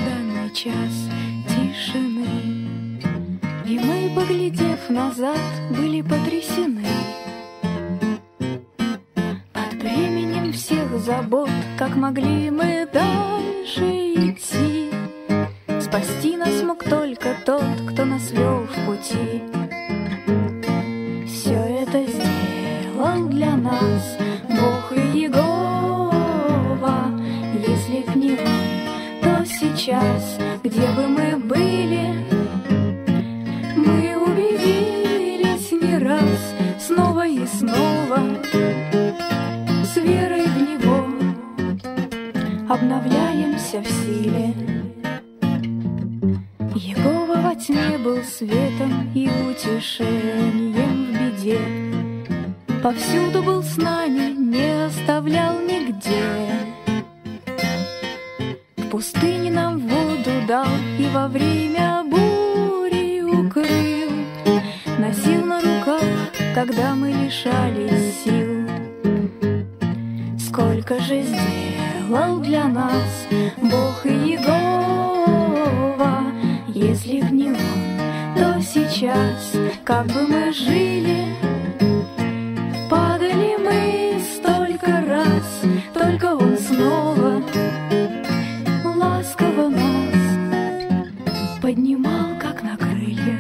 долгожданный час тишины. И мы, поглядев назад, были потрясены. Под бременем всех забот, как могли мы дальше идти. Спасти нас мог только тот, кто нас вел в пути. Все это сделал для нас Бог и Jehovah. Если б не Он, то сейчас, где бы мы были, мы убедились не раз, снова и снова, с верой в Него обновляемся в силе. Его во тьме был светом и утешением в беде. Повсюду был с нами, не оставлял нигде. В пустыне нам воду дал и во время бури укрыл. Носил на руках, когда мы лишались сил. Сколько же сделал для нас Бог и Jehovah. Если б не Он, то сейчас, как бы мы жили, падали мы столько раз, только Он снова ласково нас поднимал, как на крыльях.